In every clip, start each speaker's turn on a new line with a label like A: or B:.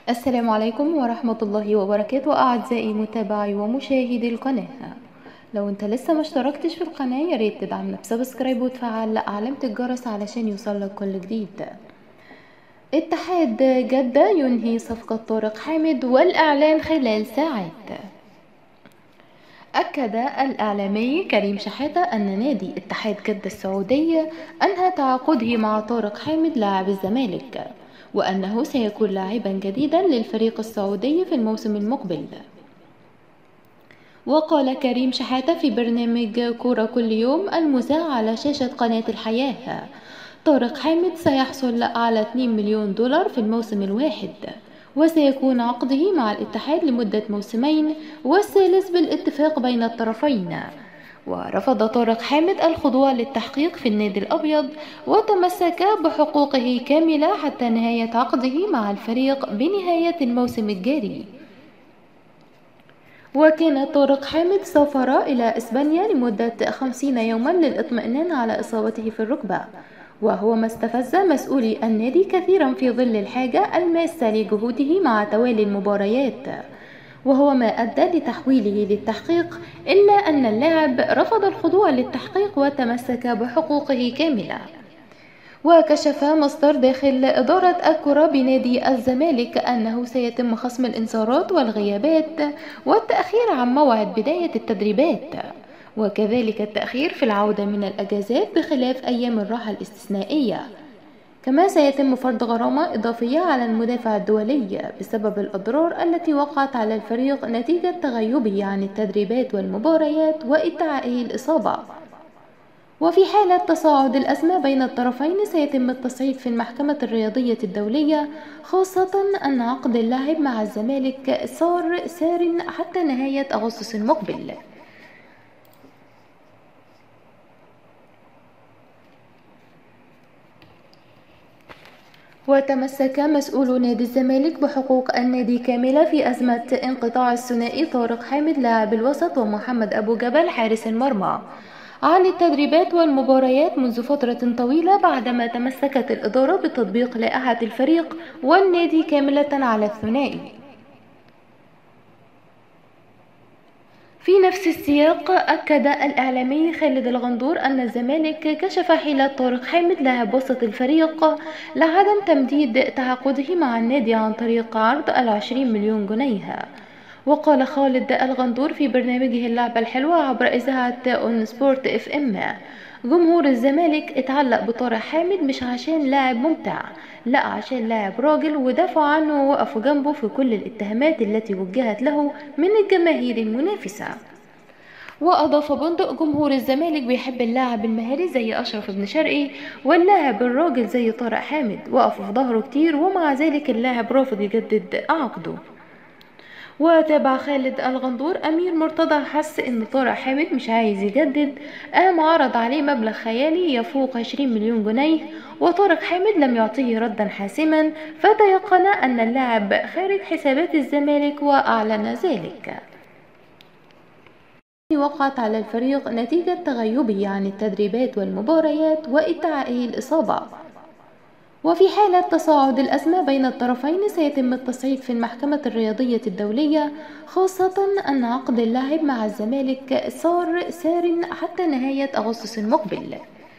A: السلام عليكم ورحمة الله وبركاته أعزائي متابعي ومشاهدي القناة. لو انت لسه ما اشتركتش في القناة ياريت تدعمنا بسبسكرايب وتفعل علامة الجرس علشان يوصلك كل جديد. اتحاد جدة ينهي صفقة طارق حامد والإعلان خلال ساعات. أكد الإعلامي كريم شحاتة أن نادي اتحاد جدة السعودي أنهى تعاقده مع طارق حامد لاعب الزمالك، وأنه سيكون لاعبا جديدا للفريق السعودي في الموسم المقبل. وقال كريم شحاتة في برنامج كورة كل يوم المذاع على شاشة قناة الحياة: طارق حامد سيحصل على 2 مليون دولار في الموسم الواحد، وسيكون عقده مع الاتحاد لمدة موسمين والثالث بالاتفاق بين الطرفين. ورفض طارق حامد الخضوع للتحقيق في النادي الأبيض، وتمسك بحقوقه كاملة حتى نهاية عقده مع الفريق بنهاية الموسم الجاري. وكان طارق حامد سافر إلى إسبانيا لمدة 50 يوما للإطمئنان على إصابته في الركبة، وهو ما استفز مسؤولي النادي كثيرا في ظل الحاجة الماسة لجهوده مع توالي المباريات، وهو ما أدى لتحويله للتحقيق، إلا أن اللاعب رفض الخضوع للتحقيق وتمسك بحقوقه كاملة. وكشف مصدر داخل إدارة الكرة بنادي الزمالك أنه سيتم خصم الإنذارات والغيابات والتأخير عن موعد بداية التدريبات، وكذلك التأخير في العودة من الأجازات بخلاف أيام الراحة الاستثنائية. كما سيتم فرض غرامة إضافية على المدافع الدولي بسبب الأضرار التي وقعت على الفريق نتيجة تغيبه عن التدريبات والمباريات وادعائه الإصابة. وفي حالة تصاعد الأزمة بين الطرفين سيتم التصعيد في المحكمة الرياضية الدولية، خاصة أن عقد اللاعب مع الزمالك سار حتى نهاية أغسطس المقبل. وتمسك مسؤول نادي الزمالك بحقوق النادي كاملة في أزمة انقطاع الثنائي طارق حامد لاعب الوسط ومحمد أبو جبل حارس المرمى عن التدريبات والمباريات منذ فترة طويلة، بعدما تمسكت الإدارة بتطبيق لائحة الفريق والنادي كاملة على الثنائي. في نفس السياق أكد الإعلامي خالد الغندور أن الزمالك كشف حيلة طارق حامد لاعب وسط الفريق لعدم تمديد تعاقده مع النادي عن طريق عرض 20 مليون جنيه. وقال خالد الغندور في برنامجه اللعبة الحلوة عبر إذاعة اون سبورت اف ام: جمهور الزمالك اتعلق بطارق حامد مش عشان لاعب ممتع، لا عشان لاعب راجل، ودافعوا عنه ووقفوا جنبه في كل الاتهامات التي وجهت له من الجماهير المنافسة. وأضاف بندق: جمهور الزمالك بيحب اللاعب المهاري زي أشرف بن شرقي واللاعب الراجل زي طارق حامد، وقفوا في ظهره كتير ومع ذلك اللاعب رافض يجدد عقده. وتابع خالد الغندور: أمير مرتضى حس إن طارق حامد مش عايز يجدد، قام عرض عليه مبلغ خيالي يفوق 20 مليون جنيه، وطارق حامد لم يعطيه ردا حاسما، فتيقن أن اللاعب خارج حسابات الزمالك وأعلن ذلك. وقعت على الفريق نتيجة تغيبه عن التدريبات والمباريات وادعائه الإصابة. وفي حالة تصاعد الأزمة بين الطرفين سيتم التصعيد في المحكمة الرياضية الدولية، خاصة أن عقد اللاعب مع الزمالك سار حتى نهاية أغسطس المقبل.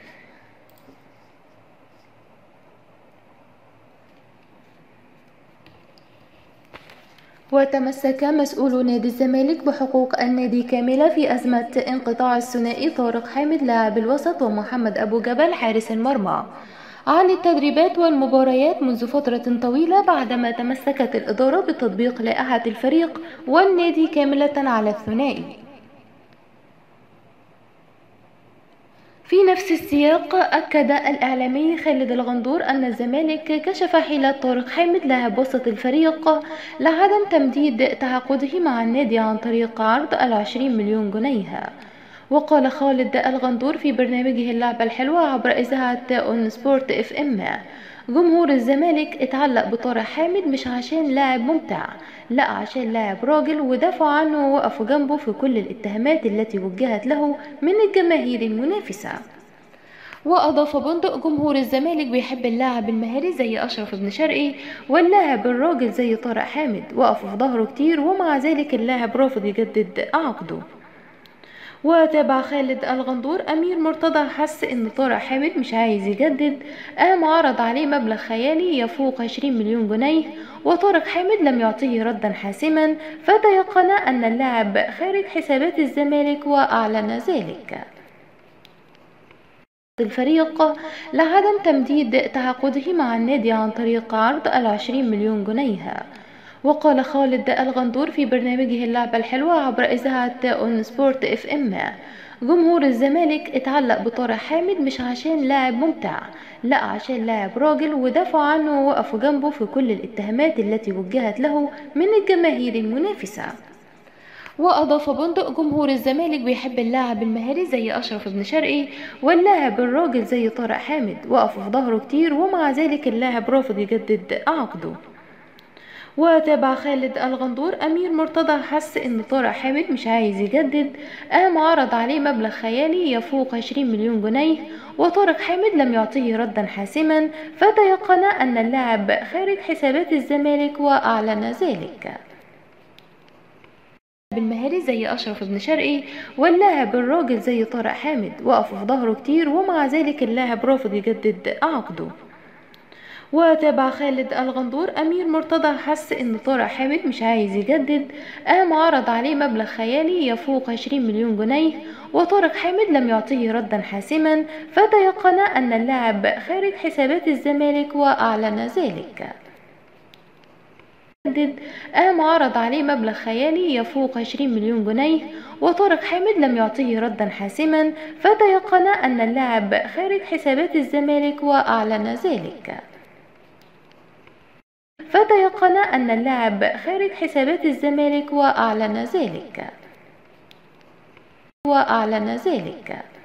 A: وتمسك مسؤول نادي الزمالك بحقوق النادي كاملة في أزمة انقطاع الثنائي طارق حامد لاعب الوسط ومحمد أبو جبل حارس المرمى عن التدريبات والمباريات منذ فترة طويلة، بعدما تمسكت الإدارة بتطبيق لائحة الفريق والنادي كاملة على الثنائي. في نفس السياق أكد الإعلامي خالد الغندور أن الزمالك كشف حيلة طارق حامد لاعب وسط الفريق لعدم تمديد تعاقده مع النادي عن طريق عرض 20 مليون جنيه. وقال خالد الغندور في برنامجه اللعبة الحلوة عبر إذاعة اون سبورت اف ام: جمهور الزمالك اتعلق بطارق حامد مش عشان لاعب ممتع، لا عشان لاعب راجل، ودافعوا عنه ووقفوا جنبه في كل الاتهامات التي وجهت له من الجماهير المنافسة. وأضاف بندق: جمهور الزمالك بيحب اللاعب المهاري زي أشرف بن شرقي واللاعب الراجل زي طارق حامد، وقفوا في ظهره كتير ومع ذلك اللاعب رافض يجدد عقده. وتابع خالد الغندور: أمير مرتضى حس إن طارق حامد مش عايز يجدد، قام عرض عليه مبلغ خيالي يفوق 20 مليون جنيه، وطارق حامد لم يعطيه ردا حاسما، فتيقن أن اللاعب خارج حسابات الزمالك وأعلن ذلك الفريق لعدم تمديد تعاقده مع النادي عن طريق عرض 20 مليون جنيه. وقال خالد الغندور في برنامجه اللعبة الحلوة عبر إذاعة اون سبورت اف ام: جمهور الزمالك اتعلق بطارق حامد مش عشان لاعب ممتع، لا عشان لاعب راجل، ودافعوا عنه ووقفوا جنبه في كل الاتهامات التي وجهت له من الجماهير المنافسة. وأضاف بندق: جمهور الزمالك بيحب اللاعب المهاري زي أشرف بن شرقي واللاعب الراجل زي طارق حامد، وقفوا في ظهره كتير ومع ذلك اللاعب رافض يجدد عقده. وتابع خالد الغندور: أمير مرتضى حس إن طارق حامد مش عايز يجدد، قام عرض عليه مبلغ خيالي يفوق 20 مليون جنيه، وطارق حامد لم يعطيه ردا حاسما، فتيقن أن اللاعب خارج حسابات الزمالك وأعلن ذلك بالمهاري زي أشرف بن شرقي واللاعب الراجل زي طارق حامد، وقفوا في ظهره كتير ومع ذلك اللاعب رافض يجدد عقده. وتابع خالد الغندور: أمير مرتضى حس إن طارق حامد مش عايز يجدد، قام عرض عليه مبلغ خيالي يفوق 20 مليون جنيه، وطارق حامد لم يعطيه ردا حاسما، فتيقن أن اللاعب خارج حسابات الزمالك وأعلن ذلك قام عرض عليه مبلغ خيالي يفوق 20 مليون جنيه، وطارق حامد لم يعطيه ردا حاسما، فتيقن أن اللاعب خارج حسابات الزمالك وأعلن ذلك خارج حسابات الزمالك وأعلن ذلك